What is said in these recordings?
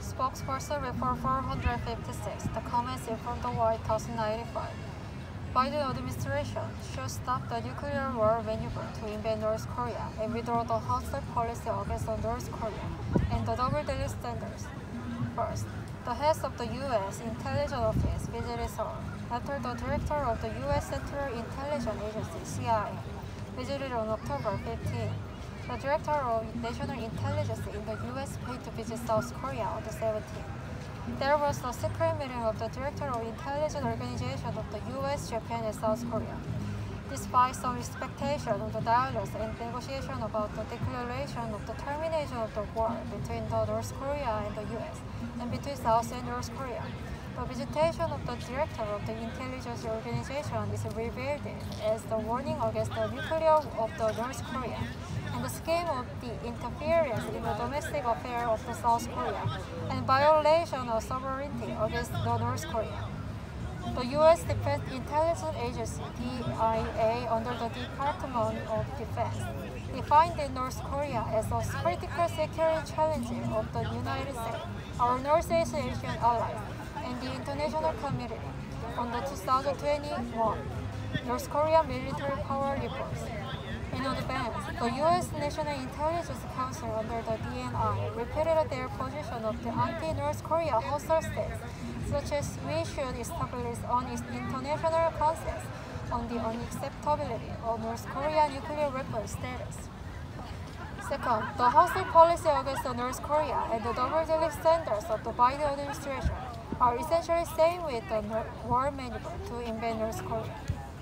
spokesperson Report 456, the comments from the White House in 1995. Biden administration should stop the nuclear war maneuver to invade North Korea and withdraw the hostile policy against North Korea and the double daily standards. First, the heads of the U.S. Intelligence Office visited Seoul after the director of the U.S. Central Intelligence Agency (CIA) visited on October 15. The director of national intelligence in the U.S. paid to visit South Korea on the 17th. There was a secret meeting of the Director of Intelligence Organization of the U.S., Japan, and South Korea. Despite some expectation of the dialogues and negotiation about the declaration of the termination of the war between the North Korea and the U.S., and between South and North Korea, the visitation of the Director of the Intelligence Organization is revealed as the warning against the nuclear of the North Korea and the scheme of the interference in the domestic affairs of the South Korea and violation of sovereignty against the North Korea. The U.S. Defense Intelligence Agency, DIA, under the Department of Defense, defined North Korea as a critical security challenge of the United States, our Northeast Asian allies, and the international community. On the 2021 North Korea military power reports. In advance, the U.S. National Intelligence Council under the DNI repeated their position of the anti-North Korea hostile states, such as we should establish an international consensus on the unacceptability of North Korea nuclear weapon status. Second, the hostile policy against North Korea and the double-dealing standards of the Biden administration are essentially same with the war maneuver to invade North Korea.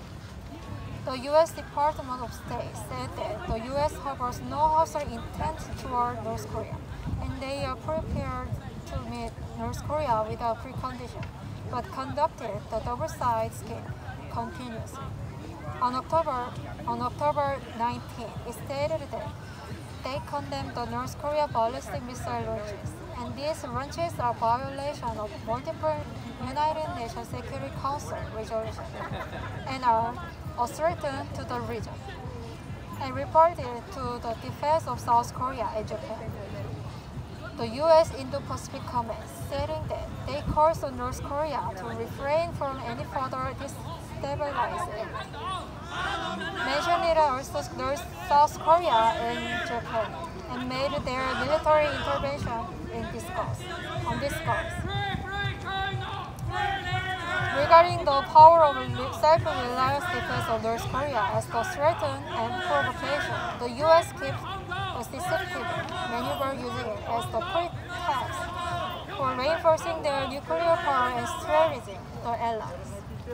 The U.S. Department of State said that the U.S. harbors no hostile intent toward North Korea, and they are prepared to meet North Korea without precondition, but conducted the double-sided scheme continuously. On October 19, it stated that they condemned the North Korea ballistic missile launches, and these launches are violation of multiple United Nations Security Council resolutions and are a threat to the region, and reported to the defense of South Korea and Japan. The U.S. Indo-Pacific Command stating that they called on North Korea to refrain from any further destabilizing. Mentioned it also South Korea and Japan, and made their military intervention on this cause. Regarding the power of self-reliance defense of North Korea as the threat and provocation, the U.S. keeps a deceptive maneuver using it as the pretext for reinforcing their nuclear power and strengthening the allies.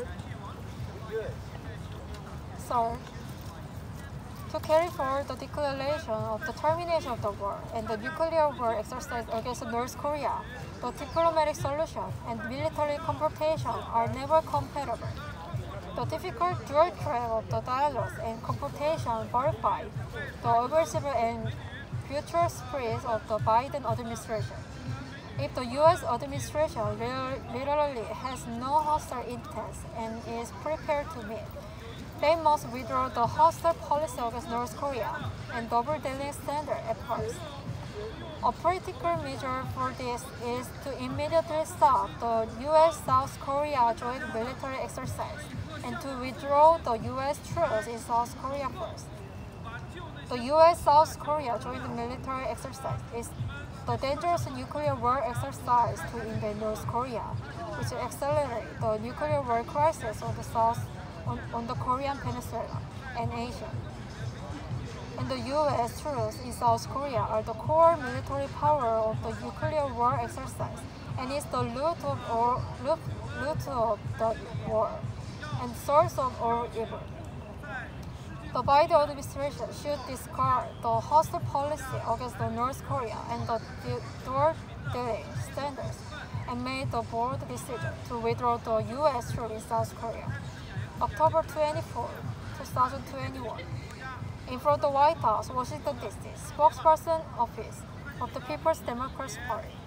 Third, to carry forward the declaration of the termination of the war and the nuclear war exercise against North Korea, the diplomatic solution and military confrontation are never compatible. The difficult dual track of the dialogues and confrontation verified the aggressive and future spirit of the Biden administration. If the U.S. administration literally has no hostile intent and is prepared to meet, they must withdraw the hostile policy against North Korea and double-dealing standard at first. A practical measure for this is to immediately stop the U.S.-South Korea joint military exercise and to withdraw the U.S. troops in South Korea first. The U.S.-South Korea joint military exercise is the dangerous nuclear war exercise to invade North Korea, which accelerates the nuclear war crisis on the Korean Peninsula and Asia. And the U.S. troops in South Korea are the core military power of the nuclear war exercise and is the root of the war and source of all evil. The Biden administration should discard the hostile policy against the North Korea and the dual-dealing standards and made the bold decision to withdraw the U.S. troops in South Korea. October 24, 2021. In front of the White House, Washington, D.C., spokesperson office of the People's Democratic Party.